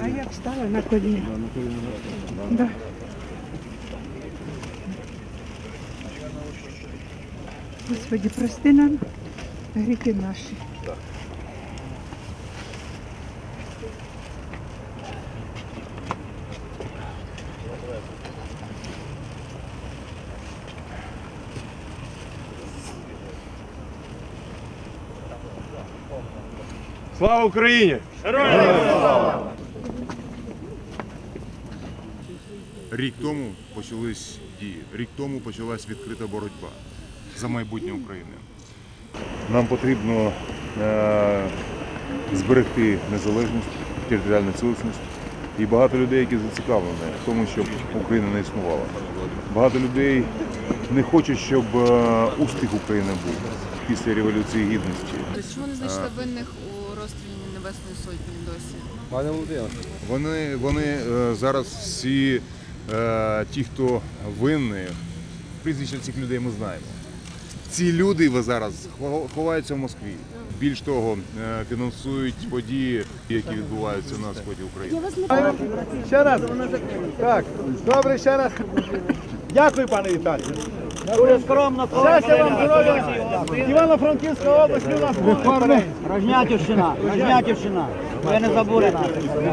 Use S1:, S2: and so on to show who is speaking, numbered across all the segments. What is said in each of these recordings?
S1: А я встала на коліна. Да. Господи, прости нам гріхи наші.
S2: Слава Україні! Героям слава!
S3: Рік тому почались дії, рік тому почалась відкрита боротьба за майбутнє України. Нам потрібно зберегти незалежність, територіальну цілісність. І багато людей, які зацікавлені в тому, щоб Україна не існувала. Багато людей не хочуть, щоб успіх України був після Революції Гідності.
S4: Тобто, чому не знайшли винних у розстрілі Небесної Сотні досі?
S2: Пане Володимир.
S3: Вони зараз всі ті, хто винні, прізвища цих людей ми знаємо. Ці люди зараз ховаються в Москві. Більш того, фінансують події, які відбуваються на сході України.
S2: Ще раз. Так, добре, ще раз. Дякую, пане Віталію. Дуже скромно. Щастя вам, здоров'я. Івано-Франківська область у нас буде.
S5: Рожнятівщина. Ви не забули нас.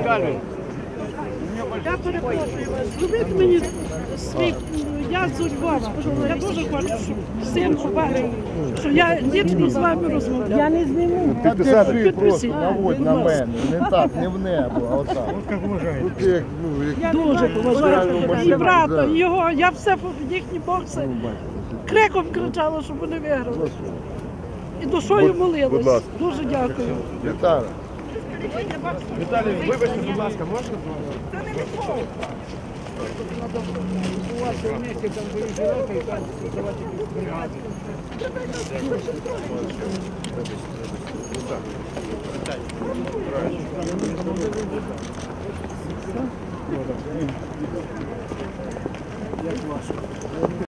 S6: Я перепрошую вас, зробіть мені свій, я з Львова, я дуже хочу, щоб син побачив, що я дійсно з вами розмовляю. Я не зніму.
S2: Підписати просто, наводь на мене, не так, не в небо, а отак.
S6: Я дуже поважаю і брата, і його, я все їхні бокси криком кричала, щоб вони виграли. І душою молилась. Дуже дякую.
S2: Віталій. Віталій, вибачте, будь ласка, можна?
S6: Це не відмова.